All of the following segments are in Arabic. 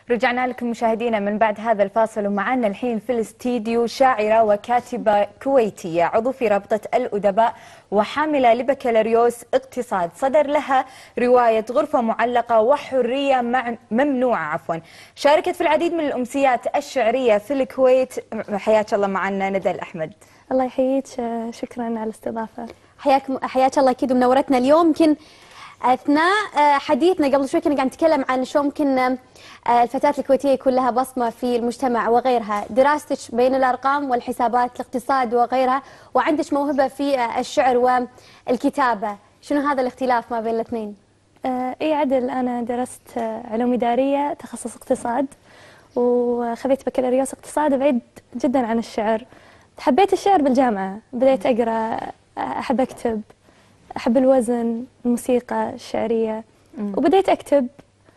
رجعنا لكم مشاهدينا من بعد هذا الفاصل، ومعنا الحين في الاستديو شاعرة وكاتبة كويتية عضو في رابطة الأدباء وحاملة لبكالوريوس اقتصاد. صدر لها رواية غرفة معلقة وحرية ممنوعة شاركت في العديد من الأمسيات الشعرية في الكويت. حياك الله معنا ندى الأحمد. الله يحييك، شكرا على الاستضافة. حياك الله أكيد ومنورتنا اليوم. يمكن أثناء حديثنا قبل شوي كنا قاعد نتكلم عن شو ممكن الفتاة الكويتية يكون لها بصمة في المجتمع وغيرها. دراستك بين الأرقام والحسابات، الاقتصاد وغيرها، وعندك موهبة في الشعر والكتابة. شنو هذا الاختلاف ما بين الاثنين؟ اي عدل، أنا درست علوم إدارية تخصص اقتصاد، وخذيت بكالوريوس اقتصاد بعيد جدا عن الشعر. حبيت الشعر بالجامعة، بديت أقرأ، أحب أكتب، أحب الوزن، الموسيقى الشعرية، وبديت أكتب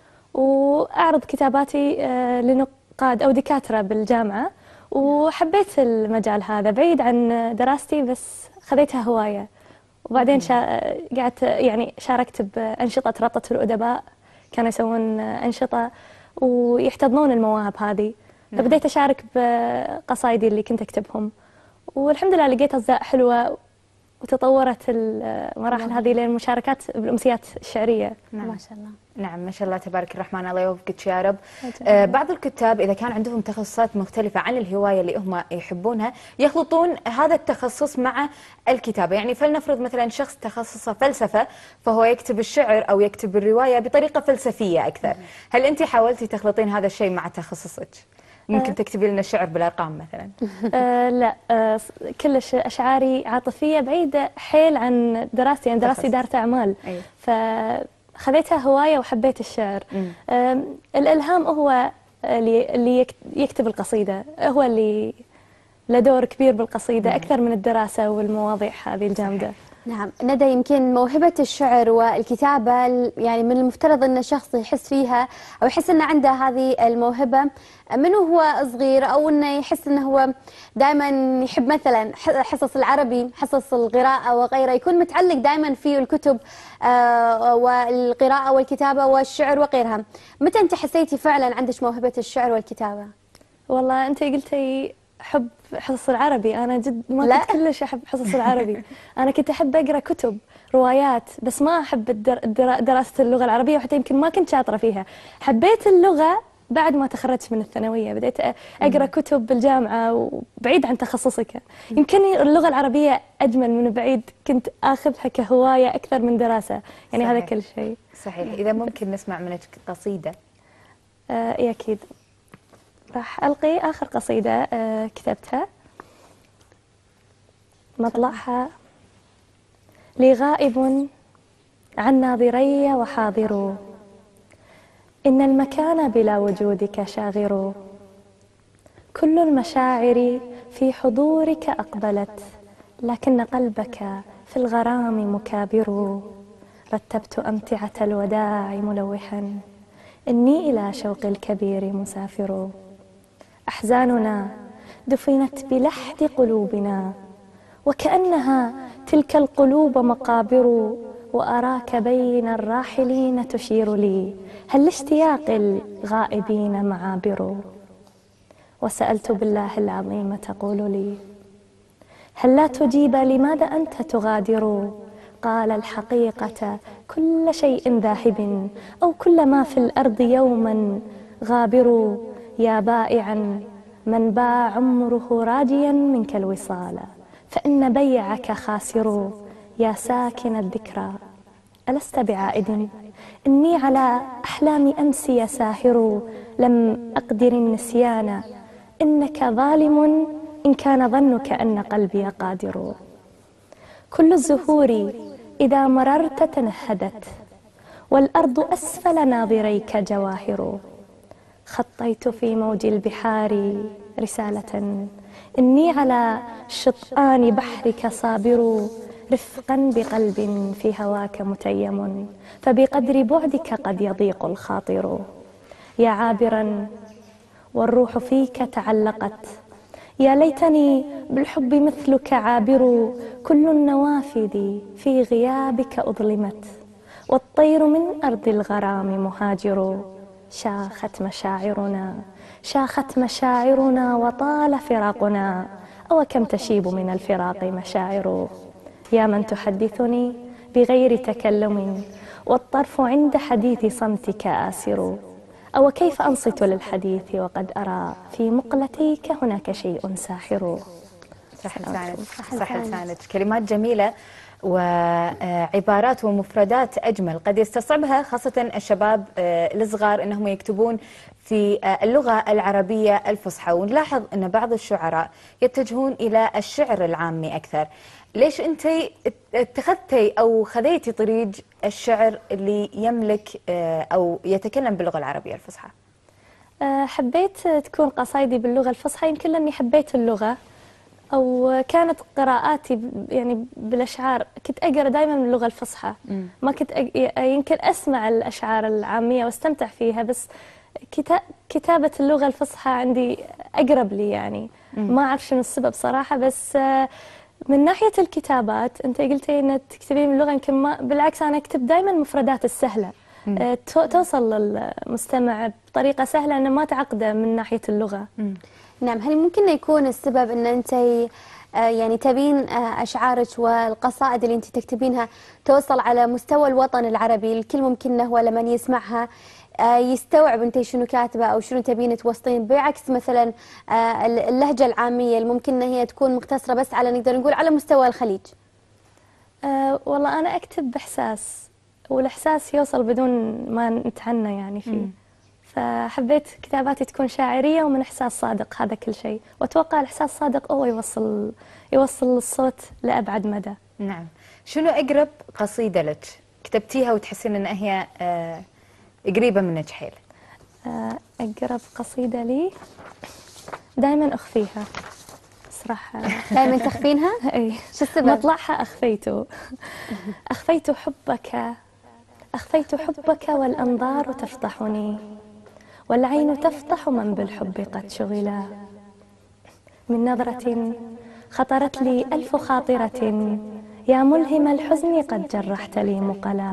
وأعرض كتاباتي لنقاد أو دكاترة بالجامعة. وحبيت المجال هذا بعيد عن دراستي، بس خذيتها هواية. وبعدين قعدت يعني شاركت بأنشطة رابطة الأدباء، كانوا يسوون أنشطة ويحتضنون المواهب هذه، فبديت أشارك بقصايدي اللي كنت أكتبهم، والحمد لله لقيت أصداء حلوة، وتطورت المراحل هذه للمشاركات بالأمسيات الشعرية. ما شاء الله. نعم ما شاء الله تبارك الرحمن، الله يوفقك يا رب. بعض الكتاب إذا كان عندهم تخصصات مختلفة عن الهواية اللي هم يحبونها، يخلطون هذا التخصص مع الكتابة. يعني فلنفرض مثلا شخص تخصصه فلسفة، فهو يكتب الشعر أو يكتب الرواية بطريقة فلسفية أكثر. هل أنت حاولتي تخلطين هذا الشيء مع تخصصك؟ ممكن تكتبي لنا شعر بالأرقام مثلا؟ لا، كلش أشعاري عاطفية بعيدة حيل عن دراستي. يعني دراستي إدارة أعمال. أيوه. فخذيتها هواية وحبيت الشعر. الإلهام هو اللي يكتب القصيدة، هو اللي له دور كبير بالقصيدة أكثر من الدراسة والمواضيع هذه الجامدة. نعم ندى، يمكن موهبة الشعر والكتابة يعني من المفترض أن الشخص يحس فيها أو يحس أنه عنده هذه الموهبة من هو صغير، أو أنه يحس أنه هو دائما يحب مثلا حصص العربي، حصص القراءة وغيره، يكون متعلق دائما في الكتب والقراءة والكتابة والشعر وغيرها. متى أنت حسيتي فعلا عندك موهبة الشعر والكتابة؟ والله أنت قلتي حب حصص العربي، أنا جد ما كنت كلش أحب حصص العربي. أنا كنت أحب أقرأ كتب روايات، بس ما أحب دراسة اللغة العربية، وحتى يمكن ما كنت شاطرة فيها. حبيت اللغة بعد ما تخرجت من الثانوية، بديت أقرأ كتب بالجامعة وبعيد عن تخصصك. يمكن اللغة العربية أجمل من بعيد، كنت أخذها كهواية أكثر من دراسة. يعني صحيح. هذا كل شيء صحيح. إذا ممكن نسمع منك قصيدة. إيه أكيد. راح ألقي آخر قصيدة كتبتها، مطلعها: لي غائب عن ناظري وحاضر، إن المكان بلا وجودك شاغر، كل المشاعر في حضورك أقبلت، لكن قلبك في الغرام مكابر، رتبت أمتعة الوداع ملوحا، إني إلى شوق الكبير مسافر، أحزاننا دفنت بلحد قلوبنا، وكأنها تلك القلوب مقابر، وأراك بين الراحلين تشير لي، هل لاشتياق الغائبين معابر، وسألت بالله العظيم تقول لي، هل لا تجيب لماذا أنت تغادر، قال الحقيقة كل شيء ذاهب، أو كل ما في الأرض يوما غابر، يا بائعا من باع عمره راجيا منك الوصال، فإن بيعك خاسر، يا ساكن الذكرى ألست بعائد، إني على أحلام أمسي ساهر، لم أقدر النسيان، إنك ظالم إن كان ظنك أن قلبي قادر، كل الزهور إذا مررت تنهدت، والأرض أسفل ناظريك جواهر، خطيت في موج البحار رسالة، إني على شطآن بحرك صابر، رفقا بقلب في هواك متيم، فبقدر بعدك قد يضيق الخاطر، يا عابرا والروح فيك تعلقت، يا ليتني بالحب مثلك عابر، كل النوافذ في غيابك أظلمت، والطير من أرض الغرام مهاجر، شاخت مشاعرنا، شاخت مشاعرنا وطال فراقنا، أو كم تشيب من الفراق مشاعر. يا من تحدثني بغير تكلم، والطرف عند حديث صمتك آسر. أو كيف أنصت للحديث وقد أرى في مقلتيك هناك شيء ساحر. صح لسانك، صح لسانك. كلمات جميلة وعبارات ومفردات أجمل قد يستصعبها خاصة الشباب الصغار أنهم يكتبون في اللغة العربية الفصحى. ونلاحظ أن بعض الشعراء يتجهون إلى الشعر العامي أكثر. ليش أنت اتخذتي أو خذيتي طريق الشعر اللي يملك أو يتكلم باللغة العربية الفصحى؟ حبيت تكون قصايدي باللغة الفصحى يمكن لأني حبيت اللغة، أو كانت قراءاتي يعني بالأشعار كنت أقرأ دائما من اللغة الفصحى. ما كنت يمكن أسمع الأشعار العامية واستمتع فيها، بس كتابة اللغة الفصحى عندي أقرب لي يعني. ما أعرف شنو السبب صراحة، بس من ناحية الكتابات أنت قلتي أن تكتبين من اللغة، يمكن ما بالعكس أنا أكتب دائما المفردات السهلة توصل للمستمع بطريقة سهلة، أنا ما تعقده من ناحية اللغة. نعم، هل ممكن يكون السبب أن أنت يعني تبين أشعارك والقصائد اللي أنت تكتبينها توصل على مستوى الوطن العربي، الكل ممكن هو لمن يسمعها يستوعب أنت شنو كاتبة أو شنو تبين توصلين، بعكس مثلا اللهجة العامية اللي ممكن هي تكون مقتصرة بس على نقدر نقول على مستوى الخليج؟ والله أنا أكتب بإحساس، والإحساس يوصل بدون ما نتعنى يعني فيه. فحبيت كتاباتي تكون شاعرية ومن إحساس صادق، هذا كل شيء. وأتوقع الإحساس الصادق هو يوصل الصوت لأبعد مدى. نعم. شنو أقرب قصيدة لك كتبتيها وتحسين أن هي قريبة منك حيل؟ أقرب قصيدة لي دائما أخفيها صراحة. دائما تخفينها؟ أي. شو السبب؟ مطلعها أخفيته. أخفيت حبك، أخفيت حبك والأنظار تفضحني، والعين تفضح من بالحب قد شغلا. من نظرة خطرت لي ألف خاطرة، يا ملهم الحزن قد جرحت لي مقلا.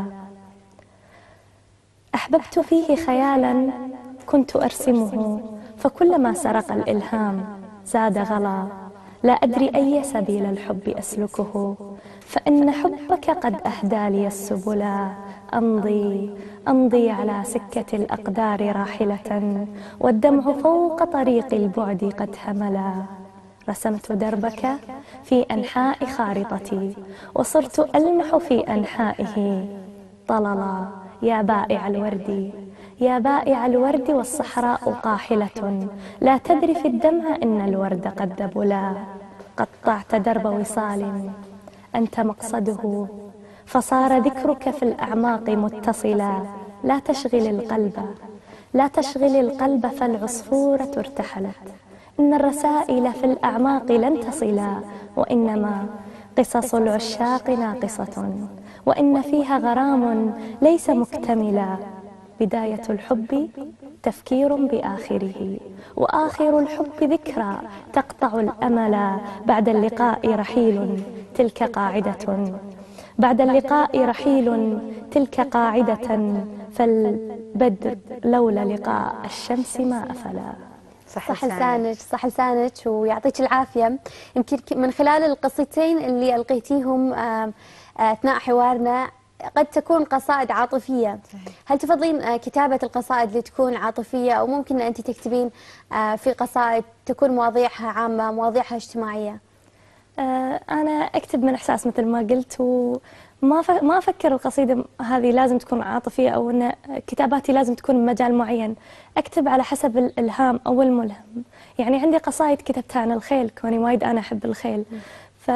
أحببت فيه خيالا كنت أرسمه، فكلما سرق الإلهام زاد غلا. لا أدري أي سبيل الحب أسلكه، فإن حبك قد أهدى لي السبلا. أمضي على سكة الأقدار راحلة، والدمع فوق طريق البعد قد هملا. رسمت دربك في أنحاء خارطتي، وصرت ألمح في أنحائه طللا. يا بائع الورد، يا بائع الورد والصحراء قاحلة، لا تدري في الدمع إن الورد قد دبلا. قطعت درب وصال أنت مقصده، فصار ذكرك في الأعماق متصلا. لا تشغل القلب، لا تشغل القلب، فالعصفورة ارتحلت. إن الرسائل في الأعماق لن تصلا، وإنما قصص العشاق ناقصة، وإن فيها غرام ليس مكتملا. بداية الحب تفكير بآخره، وآخر الحب ذكرى تقطع الأمل. بعد اللقاء رحيل تلك قاعدة، بعد اللقاء رحيل تلك قاعدة، فالبدر لولا لقاء الشمس ما أفلا. صح لسانك، صح لسانك، ويعطيك العافية. يمكن من خلال القصتين اللي ألقيتيهم أثناء حوارنا قد تكون قصائد عاطفية. هل تفضلين كتابة القصائد اللي تكون عاطفية، أو ممكن أنت تكتبين في قصائد تكون مواضيعها عامة، مواضيعها اجتماعية؟ أنا أكتب من إحساس مثل ما قلت، ما أفكر القصيدة هذه لازم تكون عاطفية، أو أن كتاباتي لازم تكون بمجال معين. أكتب على حسب الإلهام أو الملهم. يعني عندي قصائد كتبتها عن الخيل، كوني وايد أنا أحب الخيل، ف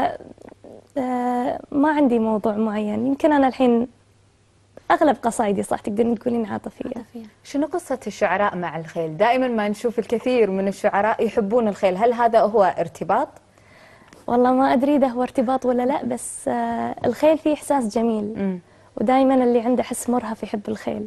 ما عندي موضوع معين. يمكن أنا الحين أغلب قصايدي صح تقدرين تقولين عاطفية. شنو قصة الشعراء مع الخيل؟ دائما ما نشوف الكثير من الشعراء يحبون الخيل، هل هذا هو ارتباط؟ والله ما أدري إذا هو ارتباط ولا لا، بس الخيل فيه إحساس جميل، ودائما اللي عنده حس مرهف يحب الخيل.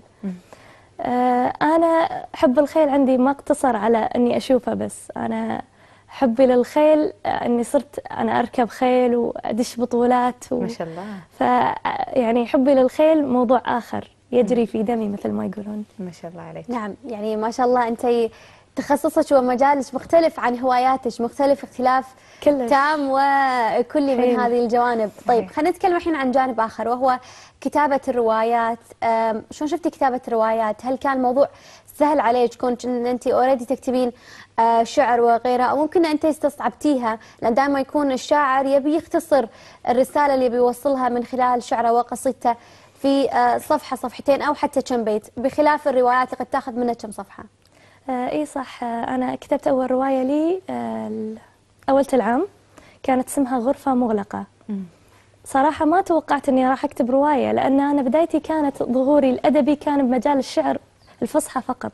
أنا حب الخيل عندي ما اقتصر على أني أشوفه بس، أنا حبي للخيل أني صرت أنا أركب خيل وأدش بطولات ما شاء الله. يعني حبي للخيل موضوع آخر، يجري في دمي مثل ما يقولون. ما شاء الله عليك. نعم، يعني ما شاء الله أنت تخصصك ومجالك مختلف عن هواياتك، مختلف اختلاف كلش. تام وكلي من حلو. هذه الجوانب. طيب خلينا نتكلم الحين عن جانب آخر وهو كتابة الروايات. شلون شفتي كتابة الروايات؟ هل كان الموضوع سهل عليك كونك ان انت اوريدي تكتبين شعر وغيرها، او ممكن انت استصعبتيها؟ لان دائما يكون الشاعر يبي يختصر الرسالة اللي بيوصلها من خلال شعره وقصيدته في صفحة صفحتين او حتى كم بيت، بخلاف الروايات اللي قد تاخذ منها كم صفحة. اي صح. انا كتبت اول روايه لي اول العام، كانت اسمها غرفه مغلقه. صراحه ما توقعت اني راح اكتب روايه، لان انا بدايتي كانت ظهوري الادبي كان بمجال الشعر الفصحى فقط.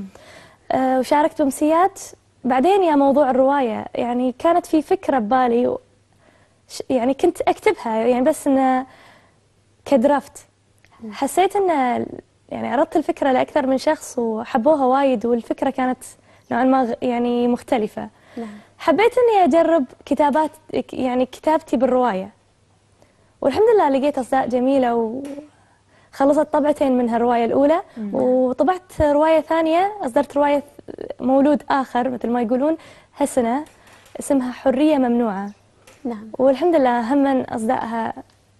وشاركت بامسيات، بعدين يا موضوع الروايه يعني كانت في فكره ببالي، يعني كنت اكتبها يعني بس انه كدرافت. حسيت ان يعني عرضت الفكرة لأكثر من شخص وحبوها وايد، والفكرة كانت نوعا ما يعني مختلفة. حبيت إني أجرب يعني كتابتي بالرواية، والحمد لله لقيت أصداء جميلة، وخلصت طبعتين منها الرواية الأولى، وطبعت رواية ثانية، أصدرت رواية مولود آخر مثل ما يقولون هالسنة، اسمها حرية ممنوعة. نعم. والحمد لله هم أصداءها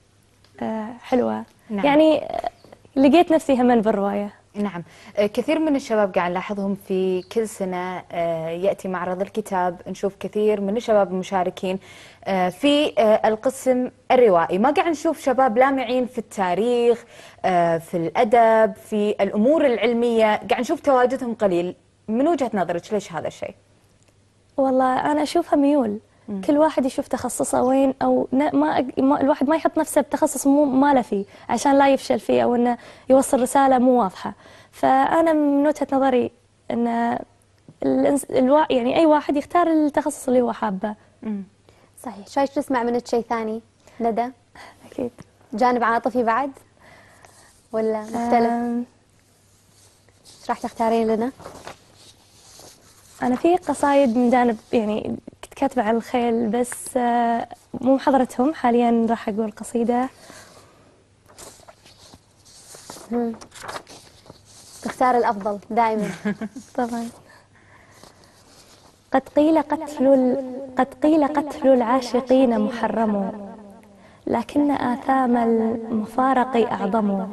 حلوة. نعم. يعني لقيت نفسي همن بالرواية. نعم. كثير من الشباب قاعد نلاحظهم في كل سنة يأتي معرض الكتاب، نشوف كثير من الشباب المشاركين في القسم الروائي. ما قاعد نشوف شباب لامعين في التاريخ، في الأدب، في الأمور العلمية، قاعد نشوف تواجدهم قليل. من وجهة نظرك ليش هذا الشيء؟ والله أنا أشوفها ميول. كل واحد يشوف تخصصه وين، أو الواحد ما يحط نفسه بتخصص ما له فيه عشان لا يفشل فيه، أو إنه يوصل رسالة مو واضحة. فأنا من وجهة نظري إن يعني أي واحد يختار التخصص اللي هو حابه. صحيح. شو تسمع منك شيء ثاني ندى؟ أكيد. جانب عاطفي بعد ولا مختلف؟ ايش راح تختارين لنا؟ أنا في قصايد من جانب يعني كنت كاتبة على الخيل، بس مو محضرتهم حاليا. راح أقول قصيدة. تختار الأفضل دائما. طبعا. قد قيل قتل العاشقين محرم، لكن آثام المفارق أعظم.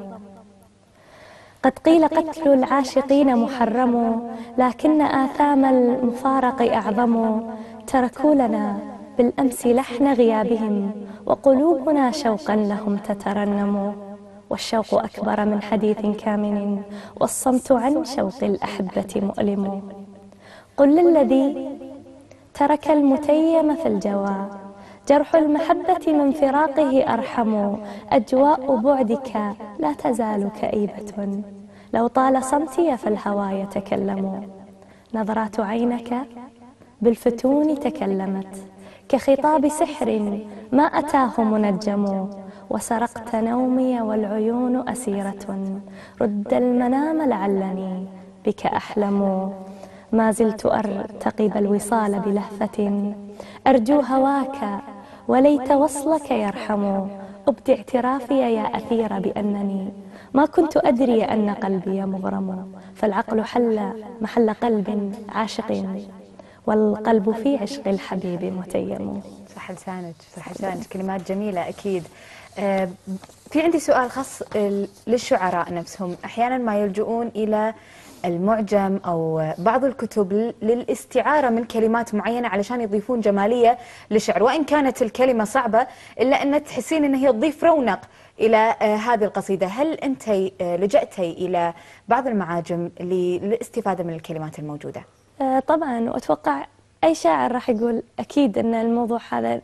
قد قيل قتل العاشقين محرم، لكن آثام المفارق أعظم. تركوا لنا بالأمس لحن غيابهم، وقلوبنا شوقا لهم تترنم. والشوق أكبر من حديث كامن، والصمت عن شوق الأحبة مؤلم. قل للذي ترك المتيم في الجوى، جرح المحبة من فراقه أرحم. أجواء بعدك لا تزال كئيبة، لو طال صمتي فالهوى يتكلم. نظرات عينك بالفتون تكلمت، كخطاب سحر ما أتاه منجم. وسرقت نومي والعيون أسيرة، رد المنام لعلني بك أحلم. ما زلت أرتقب الوصال بلهفة، أرجو هواك وليت وصلك يرحم. أبدي اعترافي يا أثير بأنني ما كنت أدري أن قلبي مغرم. فالعقل حل محل قلب عاشق، والقلب في عشق الحبيب متيم. صح لسانك، صح لسانك، كلمات جميلة أكيد. في عندي سؤال خاص للشعراء نفسهم. أحيانا ما يلجؤون إلى المعجم أو بعض الكتب للاستعارة من كلمات معينة علشان يضيفون جمالية للشعر، وإن كانت الكلمة صعبة إلا أن تحسين أن هي تضيف رونق إلى هذه القصيدة. هل أنت لجأتي إلى بعض المعاجم للاستفادة من الكلمات الموجودة؟ طبعا، وأتوقع أي شاعر راح يقول أكيد أن الموضوع هذا.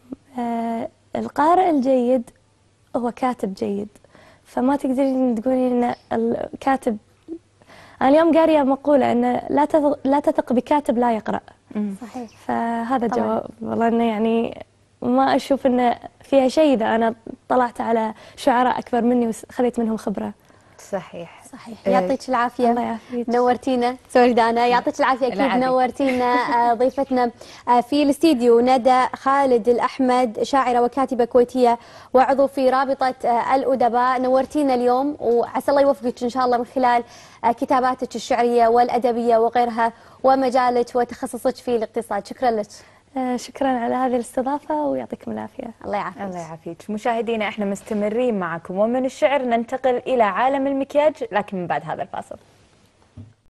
القارئ الجيد هو كاتب جيد، فما تقدرين تقولين أن الكاتب. أنا اليوم قارية مقولة أن لا تثق بكاتب لا يقرأ. صحيح. فهذا جواب. والله أنه يعني ما أشوف أنه فيها شيء إذا أنا طلعت على شعراء أكبر مني وخذيت منهم خبرة. صحيح. صحيح. يعطيك العافية. الله يعافيك. نورتينا. سوري دانا، يعطيك العافية. أكيد العافية. نورتينا. ضيفتنا في الاستديو ندى خالد الأحمد، شاعرة وكاتبة كويتية وعضو في رابطة الأدباء. نورتينا اليوم، وعسى الله يوفقك إن شاء الله من خلال كتاباتك الشعرية والأدبية وغيرها، ومجالك وتخصصك في الاقتصاد. شكرا لك. شكرا على هذه الاستضافة ويعطيكم العافية. الله يعافيك. الله يعافيك. مشاهدينا احنا مستمرين معكم، ومن الشعر ننتقل إلى عالم المكياج لكن من بعد هذا الفاصل.